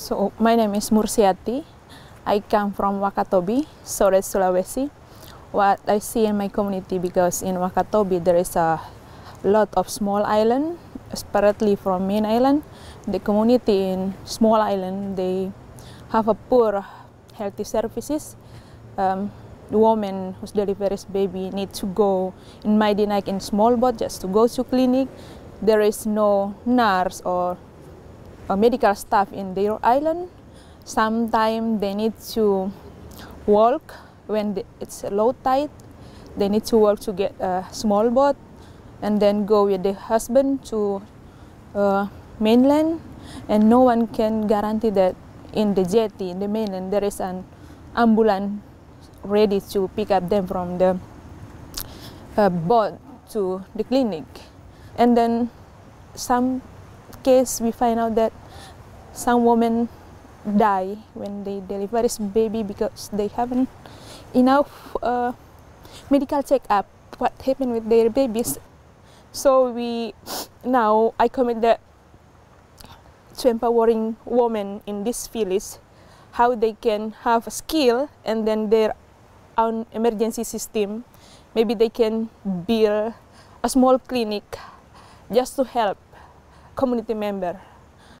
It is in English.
So my name is Mursiati. I come from Wakatobi, Sore, Sulawesi. What I see in my community, because in Wakatobi there is a lot of small island, separately from main island. The community in small island, they have a poor healthy services. The woman who's delivers baby need to go in Maidinaik in small boat just to go to clinic. There is no nurse or a medical staff in their island. Sometimes they need to walk when it's low tide. They need to walk to get a small boat and then go with the husband to mainland. And no one can guarantee that in the jetty, in the mainland, there is an ambulance ready to pick up them from the boat to the clinic. And then some case we find out that some women die when they deliver this baby because they haven't enough medical check-up what happened with their babies. So I commit that to empowering women in this village, how they can have a skill and then their own emergency system. Maybe they can build a small clinic just to help community member.